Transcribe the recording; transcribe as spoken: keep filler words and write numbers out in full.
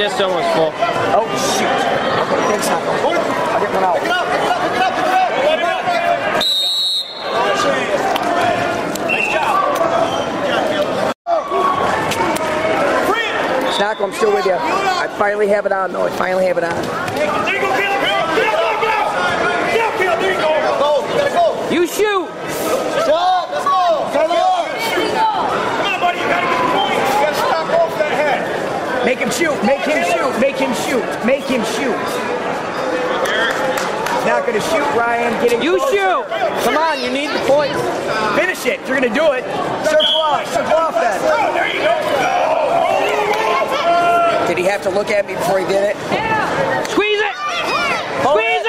This one was full. Oh, shoot. Okay, thanks, Snacko. I'll get one out. Pick it up, pick it up, pick it up, pick it up. Nice job. Snacko, I'm still with you. I finally have it on, though. I finally have it on. You shoot! Shot! Let's go! Come on! Come on, buddy, you gotta get the point! You gotta stop off that head! Make him shoot! Make him shoot! Make him shoot! Make him shoot! He's not gonna shoot, Ryan. Get him You closer. shoot! Come on, you need the points. Finish it! You're gonna do it! Circle off! Circle off then! Oh, there you go! Did he have to look at me before he did it? Squeeze it! Squeeze